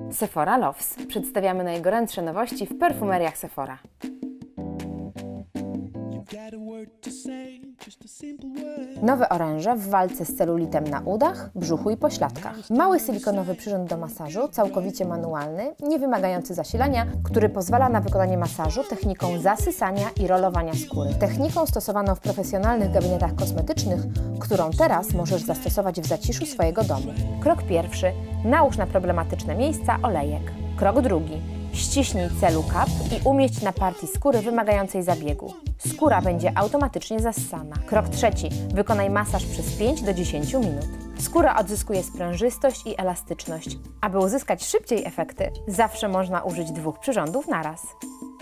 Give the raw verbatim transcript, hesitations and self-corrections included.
Sephora Loves. Przedstawiamy najgorętsze nowości w perfumeriach Sephora. Nowe oręże w walce z celulitem na udach, brzuchu i pośladkach. Mały silikonowy przyrząd do masażu, całkowicie manualny, nie wymagający zasilania, który pozwala na wykonanie masażu techniką zasysania i rolowania skóry. Techniką stosowaną w profesjonalnych gabinetach kosmetycznych, którą teraz możesz zastosować w zaciszu swojego domu. Krok pierwszy. Nałóż na problematyczne miejsca olejek. Krok drugi. Ściśnij celu kap i umieść na partii skóry wymagającej zabiegu. Skóra będzie automatycznie zassana. Krok trzeci. Wykonaj masaż przez pięć do dziesięciu minut. Skóra odzyskuje sprężystość i elastyczność. Aby uzyskać szybciej efekty, zawsze można użyć dwóch przyrządów naraz.